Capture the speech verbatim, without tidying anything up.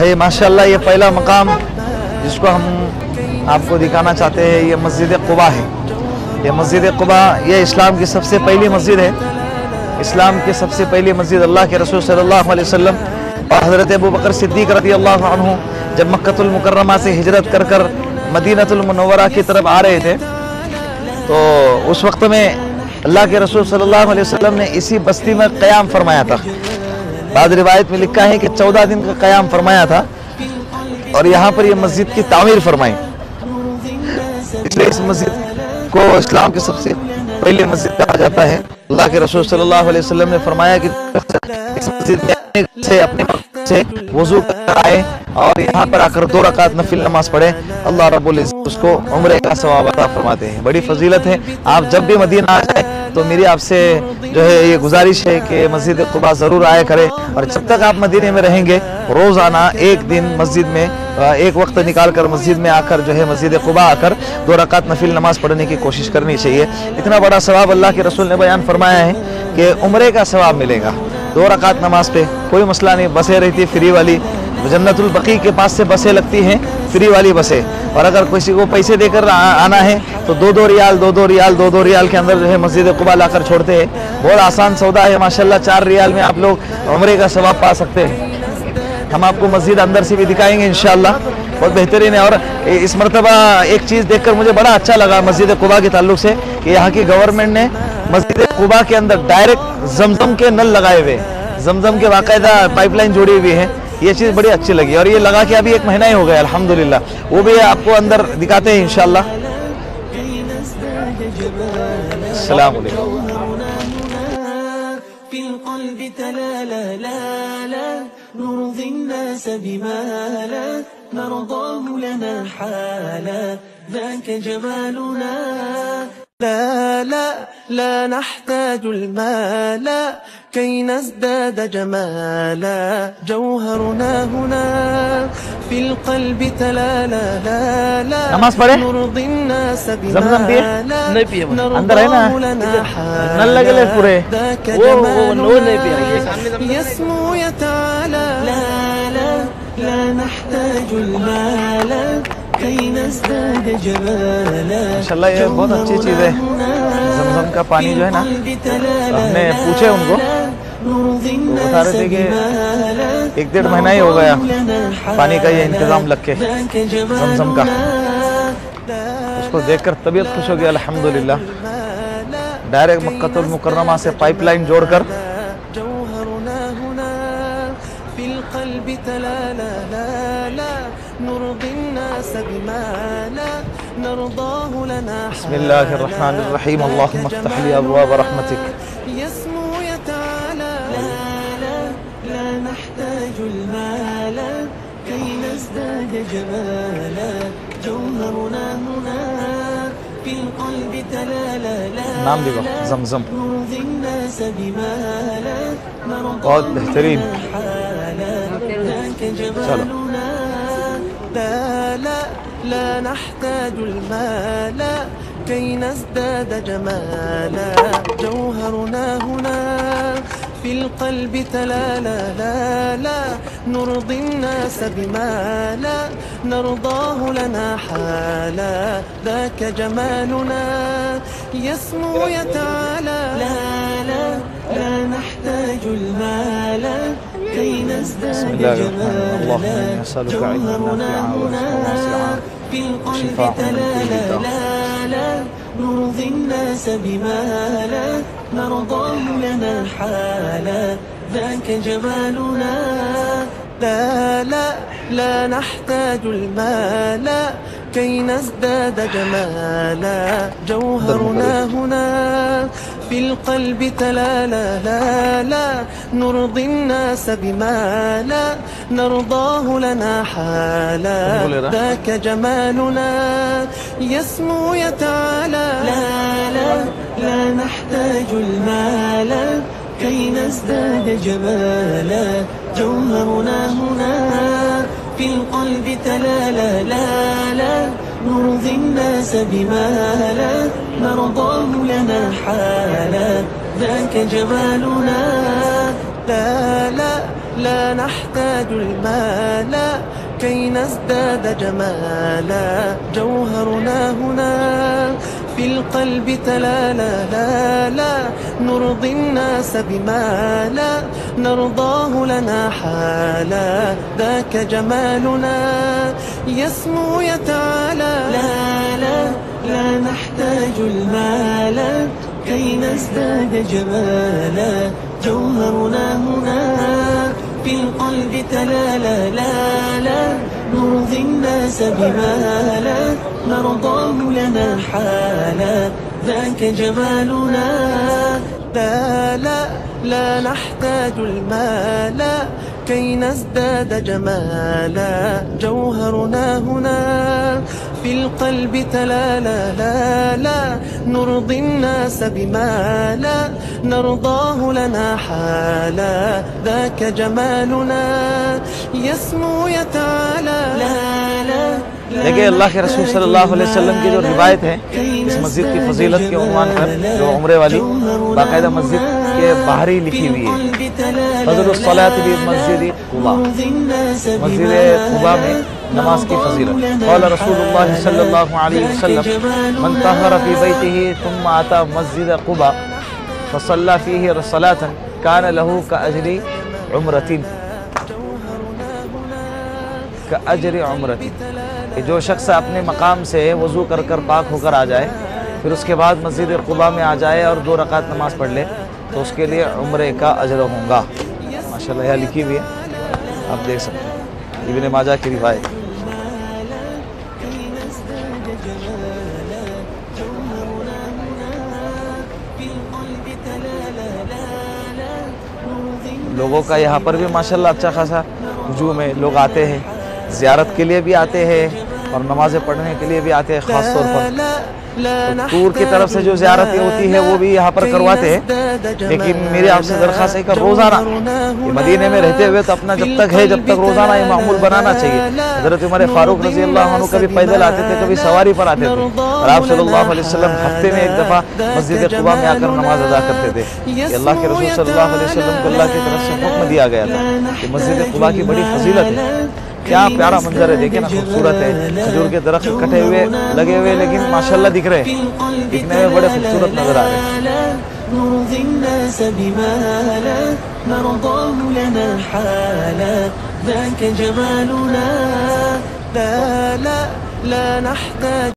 भाई माशाल्लाह ये पहला मकाम जिसको हम आपको दिखाना चाहते हैं, ये मस्जिद कुबा है। ये मस्जिद कुबा ये इस्लाम की सबसे पहली मस्जिद है। इस्लाम की सबसे पहली मस्जिद अल्लाह के रसूल सल्लल्लाहु अलैहि वसल्लम और हज़रत अबू बकर सिद्दीक़ रज़ियल्लाहु अन्हु जब मक्कतुल मुकर्रमा से हिजरत कर कर मदीनतुल मुनव्वरा की तरफ आ रहे थे, तो उस वक्त में अल्लाह के रसूल सल्लल्लाहु अलैहि वसल्लम ने इसी बस्ती में क़याम फरमाया था। बाद रिवायत में लिखा है कि चौदह दिन का क़याम फरमाया था और यहाँ पर ये मस्जिद की तामीर फरमाई। इसलिए इस मस्जिद को इस्लाम की सबसे पहली मस्जिद कहा जाता है। अल्लाह के रसूल सल्लल्लाहु अलैहि वसल्लम ने फरमाया कि इस मस्जिद में से अपने से वुज़ू कर आए और यहाँ पर आकर दो रकात नफिल नमाज पढ़े, अल्लाह रब्बुल इज़्ज़त उसको उम्रे का सवाब अता फरमाते हैं। बड़ी फजीलत है। आप जब भी मदीना आ जाए तो मेरी आपसे जो है ये गुजारिश है कि मस्जिद कुबा ज़रूर आया करें, और जब तक आप मदीने में रहेंगे रोज़ाना एक दिन मस्जिद में एक वक्त निकाल कर मस्जिद में आकर जो है मस्जिद कुबा आकर दो रकात नफिल नमाज पढ़ने की कोशिश करनी चाहिए। इतना बड़ा सवाब अल्लाह के रसूल ने बयान फरमाया है कि उम्रे का सवाब मिलेगा। दो रकात नमाज पे कोई मसला नहीं, बसें रहती फ्री वाली, जन्नतुल बकी के पास से बसें लगती हैं फ्री वाली बसें, और अगर किसी को पैसे देकर आना है तो दो दो रियाल दो दो रियाल दो दो रियाल के अंदर जो है मस्जिद कुबा लाकर छोड़ते हैं। बहुत आसान सौदा है माशाल्लाह। चार रियाल में आप लोग उम्रे का सवाब पा सकते हैं। हम आपको मस्जिद अंदर से भी दिखाएंगे इंशाअल्लाह, बहुत बेहतरीन है। और इस मरतबा एक चीज़ देखकर मुझे बड़ा अच्छा लगा मस्जिद कुबा के ताल्लुक से कि यहाँ की गवर्नमेंट ने मस्जिद कुबा के अंदर डायरेक्ट जमजम के नल लगाए हुए, जमजम के बाकायदा पाइपलाइन जोड़ी हुई है। ये चीज़ बड़ी अच्छी लगी और ये लगा के अभी एक महीना ही हो गया अल्हम्दुलिल्लाह। वो भी आपको अंदर दिखाते हैं इंशाअल्लाह। अस्सलाम वालेकुम। نرضي الناس بما لا نرضاه لنا حالا ذاك جمالنا لا لا لا نحتاج المال كي نزداد جمالا جوهرنا هنا في القلب تلالا لا لا نرضي الناس بما لا نرضاه لنا حالا ذاك جمالنا يسمو يتعالى لا لا لا نحتاج المال माशाल्लाह ये बहुत अच्छी चीज़ है। जमजम का पानी जो है ना, हमने पूछे उनको तो बता रहे थे कि एक डेढ़ महीना ही हो गया पानी का ये इंतज़ाम लग के जमजम का। उसको देखकर तबीयत खुश हो गई अल्हम्दुलिल्लाह। डायरेक्ट मक्कतुल मुकर्रमा से पाइपलाइन जोड़कर बिस्मिल्लाहिर्रहमानिर्रहीम अल्लाहुम्मा इफ्तह ली अबवाब रहमतिक। नाम देखो जमजम, बहुत बेहतरीन। चलो لا لا لا نحتاج المال كي نزداد جمالا جوهرنا هنا في القلب تلالا لا لا نرضي الناس بما لا نرضاه لنا حالا ذاك جمالنا يسمو يتعالى لا لا لا نحتاج المال كي نزداد جمالا جوهرنا هنا في القلب تلالا لا لا نرضي الناس بما لا نرضاه لنا حالا ذاك جمالنا لا لا لا نحتاج المال كي نزداد جمالا جوهرنا هنا في القلب تلالا لا لا نرضي الناس بما لا نرضاه لنا حالا ذاك جمالنا يسمو يتعالى لا لا لا نحتاج المال كي نزداد جمالا جوهرنا هنا في القلب تلالا لا لا نرضي الناس بما لا نرضاه لنا حالا ذاك جمالنا لا لا لا نحتاج المال كي نزداد جمالا جوهرنا هنا في القلب تلالا لا لا نرضي الناس بما لا نرضاه لنا حالا ذاك جمالنا يسمو يتعالى لا لا لا نحتاج المال كي نزداد جمالا جوهرنا هنا في القلب تلالا لا لا نرضي الناس بما لا نرضاه لنا حالا ذاك جمالنا لا لا لا نحتاج المال كي نزداد جمالا جوهرنا هنا في القلب تلالا لا لا نرضي الناس بما لا نرضاه لنا حالا ذاك جمالنا يسمو يتعالى لا لا देखिए अल्लाह के रसूल सल्लल्लाहु अलैहि वसल्लम की जो रिवायत है इस मस्जिद की फजीलत के उन्वान पर जो उम्रे वाली बाकायदा मस्जिद के बाहर ही लिखी हुई है फज़लुस सलात बि मस्जिद कुबा मस्जिद कुबा में नमाज की फजीलत क़ाल रसूलुल्लाह सल्लल्लाहु अलैहि वसल्लम मन तहरा फी बैतिही थुम्मा अता मस्जिद कुबा फसल्ला फीही सलातन कान लहू कअजरी उम्रतिन कअजरी उम्रतिन कि जो शख्स अपने मकाम से वज़ू कर कर पाक होकर आ जाए फिर उसके बाद मस्जिद कुबा में आ जाए और दो रकात नमाज पढ़ ले तो उसके लिए उम्रे का अजर होगा। माशाल्लाह यह लिखी हुई है, आप देख सकते हैं, इब्न माजा की रिवायत। लोगों का यहाँ पर भी माशाल्लाह अच्छा खासा हुजूम है, लोग आते हैं, ज़ियारत के लिए भी आते हैं और नमाज़ें पढ़ने के लिए भी आते हैं। ख़ास तौर पर तो टूर की तरफ से जो ज़ियारतें होती है वो भी यहाँ पर करवाते हैं, लेकिन मेरी आपसे दरख्वास्त है कि रोज़ाना ये मदीने में रहते हुए तो अपना जब तक है जब तक रोज़ाना ये मामूल बनाना चाहिए। हज़रत उमर फारूक रज़ी अल्लाह अन्हु कभी पैदल आते थे, कभी सवारी पर आते थे और आप सल्लल्लाहु अलैहि वसल्लम हफ्ते में एक दफ़ा मस्जिद कुबा में आकर नमाज अदा करते थे। ये अल्लाह के रसूल सल्लल्लाहु अलैहि वसल्लम को अल्लाह की तरफ से हुक्म दिया गया था कि मस्जिद कुबा की बड़ी फजीलत है। क्या प्यारा मंजर है, देखे ना, खूबसूरत है। खजूर के दरख्त कटे हुए लगे हुए लेकिन माशाल्लाह दिख रहे हैं, दिखने में बड़े खूबसूरत नजर आ रहे हैं।